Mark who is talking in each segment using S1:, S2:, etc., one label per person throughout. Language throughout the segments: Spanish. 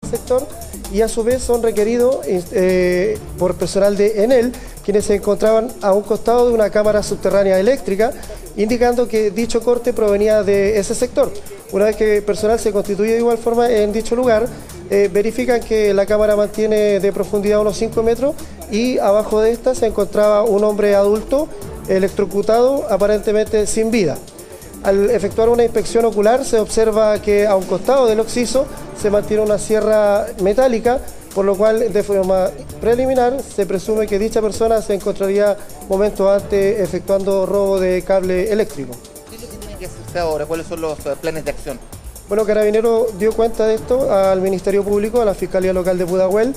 S1: sector y a su vez son requeridos por personal de Enel, quienes se encontraban a un costado de una cámara subterránea eléctrica, indicando que dicho corte provenía de ese sector. Una vez que el personal se constituye de igual forma en dicho lugar, verifican que la cámara mantiene de profundidad unos 5 metros y abajo de esta se encontraba un hombre adulto electrocutado, aparentemente sin vida. Al efectuar una inspección ocular se observa que a un costado del occiso se mantiene una sierra metálica, por lo cual de forma preliminar se presume que dicha persona se encontraría momentos antes efectuando robo de cable eléctrico.
S2: ¿Qué es lo que tiene que hacerse ahora? ¿Cuáles son los planes de acción?
S1: Bueno, Carabineros dio cuenta de esto al Ministerio Público, a la Fiscalía Local de Pudahuel,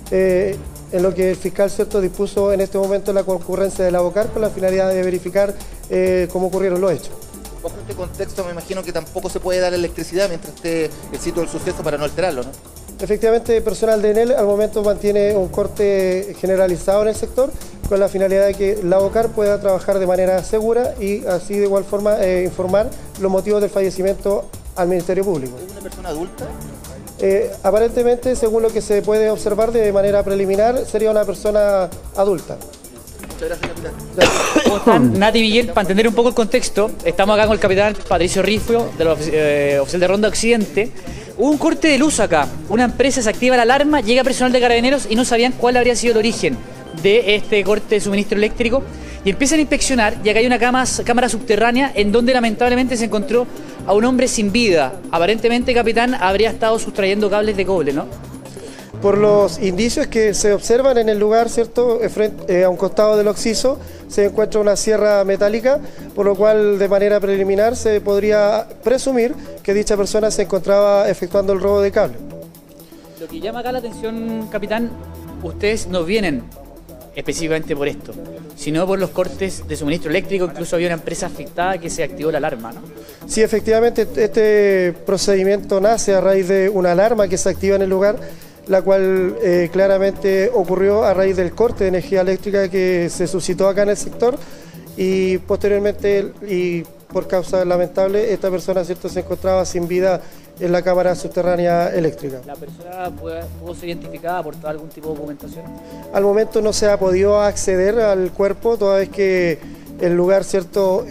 S1: en lo que el fiscal dispuso en este momento la concurrencia de la ABOCAR con la finalidad de verificar cómo ocurrieron los hechos.
S2: Bajo este contexto me imagino que tampoco se puede dar electricidad mientras esté el sitio del suceso para no alterarlo, ¿no?
S1: Efectivamente, el personal de Enel al momento mantiene un corte generalizado en el sector con la finalidad de que la ABOCAR pueda trabajar de manera segura y así de igual forma informar los motivos del fallecimiento al Ministerio Público.
S2: ¿Es una persona adulta?
S1: Aparentemente, según lo que se puede observar de manera preliminar, sería una persona adulta.
S2: Muchas gracias, capitán.
S3: ¿Cómo están? Nati y Miguel, para entender un poco el contexto, estamos acá con el capitán Patricio Rifio, de la oficial de Ronda Occidente. Hubo un corte de luz acá, una empresa se activa la alarma, llega personal de Carabineros y no sabían cuál habría sido el origen de este corte de suministro eléctrico y empiezan a inspeccionar y acá hay una cámara subterránea en donde lamentablemente se encontró a un hombre sin vida. Aparentemente, capitán, habría estado sustrayendo cables de cobre, ¿no?
S1: Por los indicios que se observan en el lugar, ¿cierto? A un costado del occiso se encuentra una sierra metálica, por lo cual de manera preliminar se podría presumir que dicha persona se encontraba efectuando el robo de cable.
S3: Lo que llama acá la atención, capitán, ustedes no vienen específicamente por esto, sino por los cortes de suministro eléctrico. Incluso había una empresa afectada que se activó la alarma, ¿no?
S1: Sí, efectivamente, este procedimiento nace a raíz de una alarma que se activa en el lugar, la cual claramente ocurrió a raíz del corte de energía eléctrica que se suscitó acá en el sector y posteriormente, y por causa lamentable, esta persona, ¿cierto?, se encontraba sin vida en la cámara subterránea eléctrica.
S3: ¿La persona pudo ser identificada, aportar algún tipo de documentación?
S1: Al momento no se ha podido acceder al cuerpo, toda vez que el lugar, ¿cierto?,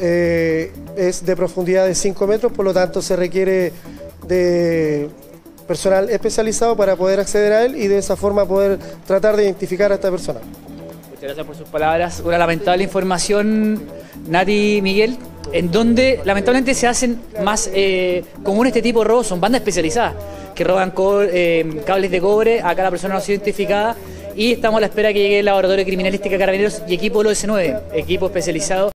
S1: es de profundidad de 5 metros, por lo tanto se requiere de personal especializado para poder acceder a él y de esa forma poder tratar de identificar a esta persona.
S3: Muchas gracias por sus palabras. Una lamentable información, Nati y Miguel, en donde lamentablemente se hacen más comunes este tipo de robos. Son bandas especializadas que roban cables de cobre. Acá la persona no ha sido identificada y estamos a la espera que llegue el laboratorio de criminalística Carabineros y equipo del OS9, equipo especializado